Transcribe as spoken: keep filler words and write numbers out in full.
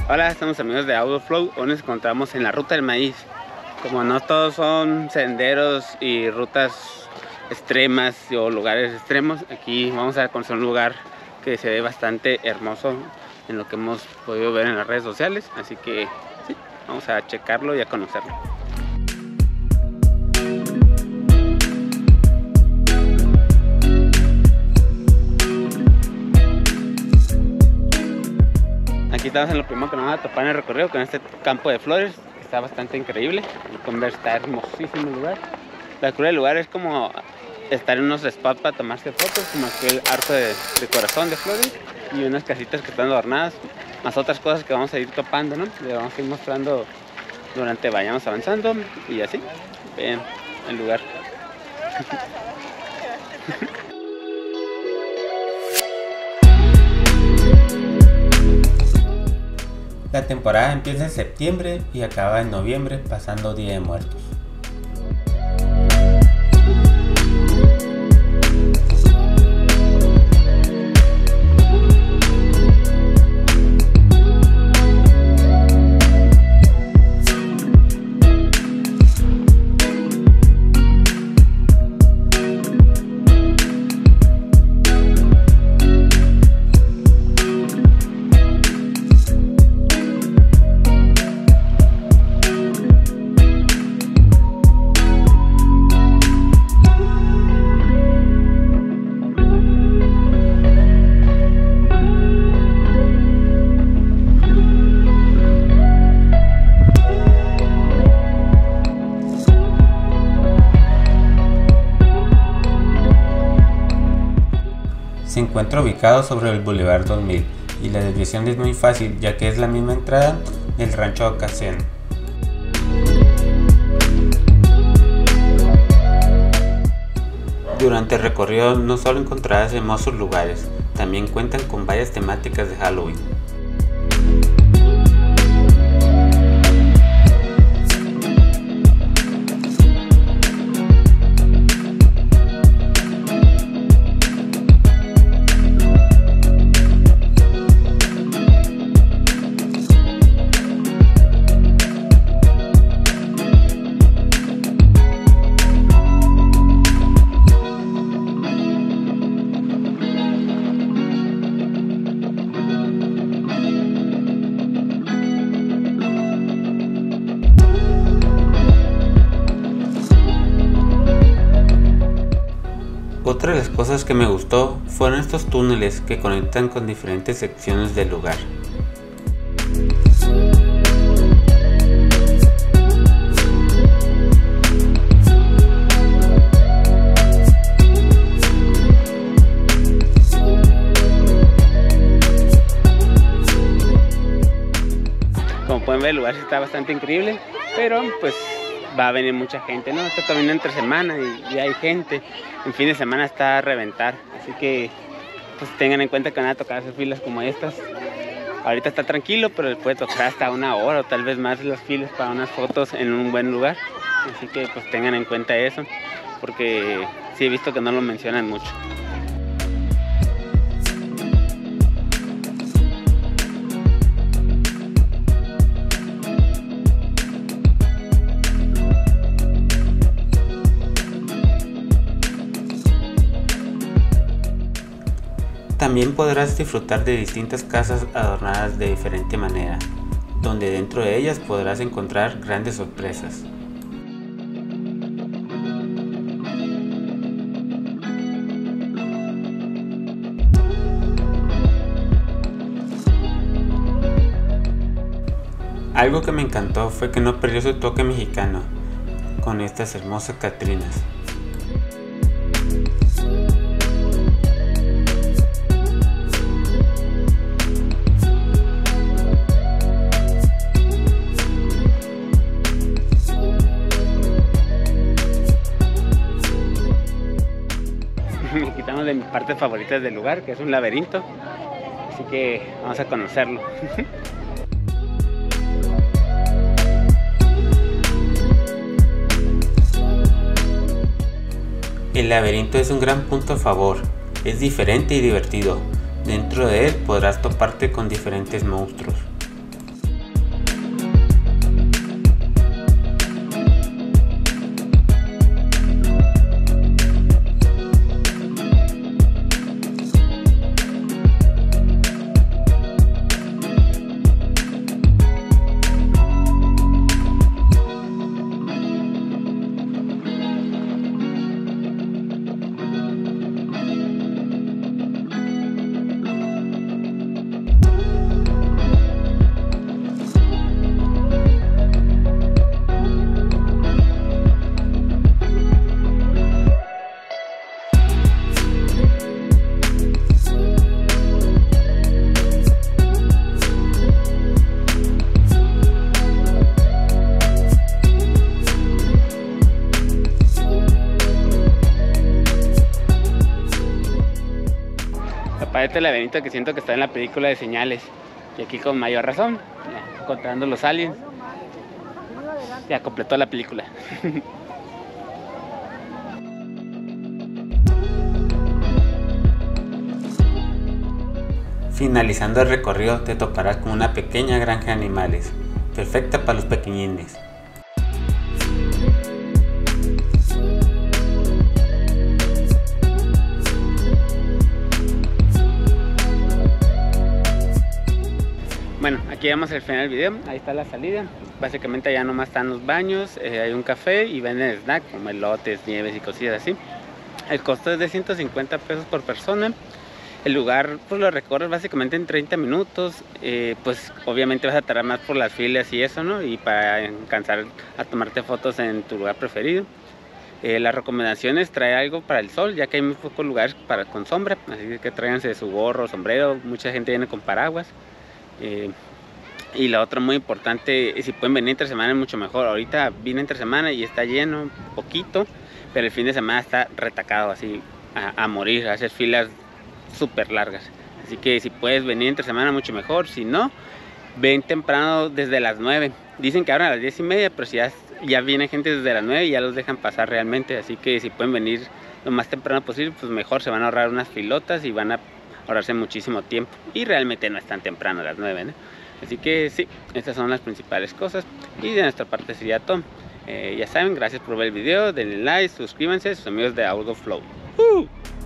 Hola, somos amigos de Outdoor. Hoy nos encontramos en la Ruta del Maíz. Como no todos son senderos y rutas extremas o lugares extremos, aquí vamos a conocer un lugar que se ve bastante hermoso en lo que hemos podido ver en las redes sociales. Así que sí, vamos a checarlo y a conocerlo. Aquí estamos en lo primero que nos vamos a topar en el recorrido, con este campo de flores, que está bastante increíble. Como ver, está hermosísimo el lugar. La cura del lugar es como estar en unos spots para tomarse fotos, como aquel arco de, de corazón de flores y unas casitas que están adornadas, más otras cosas que vamos a ir topando, ¿no? Le vamos a ir mostrando durante vayamos avanzando y así. Ven el lugar. La temporada empieza en septiembre y acaba en noviembre, pasando Día de Muertos. Se encuentra ubicado sobre el Boulevard dos mil y la desviación es muy fácil, ya que es la misma entrada del Rancho Ocasión. Durante el recorrido no solo encontrarás hermosos lugares, también cuentan con varias temáticas de Halloween. Otra de las cosas que me gustó fueron estos túneles que conectan con diferentes secciones del lugar. Como pueden ver, el lugar está bastante increíble, pero pues va a venir mucha gente, ¿no? Esto también entre semana y, y hay gente. En fin de semana está a reventar, así que pues tengan en cuenta que van a tocar hacer filas como estas. Ahorita está tranquilo, pero puede tocar hasta una hora o tal vez más las filas para unas fotos en un buen lugar. Así que pues tengan en cuenta eso, porque sí he visto que no lo mencionan mucho. También podrás disfrutar de distintas casas adornadas de diferente manera, donde dentro de ellas podrás encontrar grandes sorpresas. Algo que me encantó fue que no perdió su toque mexicano, con estas hermosas catrinas. Quitamos de mis partes favoritas del lugar, que es un laberinto, así que vamos a conocerlo. El laberinto es un gran punto a favor, es diferente y divertido. Dentro de él podrás toparte con diferentes monstruos. para este laberinto que siento que está en la película de Señales. Y aquí con mayor razón, ya, encontrando los aliens. Ya completó la película. Finalizando el recorrido te toparás con una pequeña granja de animales, perfecta para los pequeñines. Bueno, aquí vamos al final del video, ahí está la salida. Básicamente allá nomás están los baños, eh, hay un café y venden snack como elotes, nieves y cosillas así. El costo es de ciento cincuenta pesos por persona. El lugar pues lo recorres básicamente en treinta minutos, eh, pues obviamente vas a tardar más por las filas y eso, ¿no? Y para alcanzar a tomarte fotos en tu lugar preferido. Eh, las recomendaciones, trae algo para el sol, ya que hay muy pocos lugares para, con sombra, así que tráiganse su gorro, sombrero, mucha gente viene con paraguas. Eh, y la otra muy importante, si pueden venir entre semana es mucho mejor. Ahorita vine entre semana y está lleno, poquito, pero el fin de semana está retacado así a, a morir, a hacer filas súper largas. Así que si puedes venir entre semana mucho mejor, si no, ven temprano desde las nueve. Dicen que abren a las diez y media, pero si ya, ya viene gente desde las nueve y ya los dejan pasar realmente. Así que si pueden venir lo más temprano posible, pues mejor, se van a ahorrar unas filotas y van a ahorrarse muchísimo tiempo. Y realmente no es tan temprano a las nueve, ¿no? Así que sí, estas son las principales cosas. Y de nuestra parte sería todo. Eh, ya saben, gracias por ver el video, denle like, suscríbanse, sus amigos de AutoFlow. ¡Uh!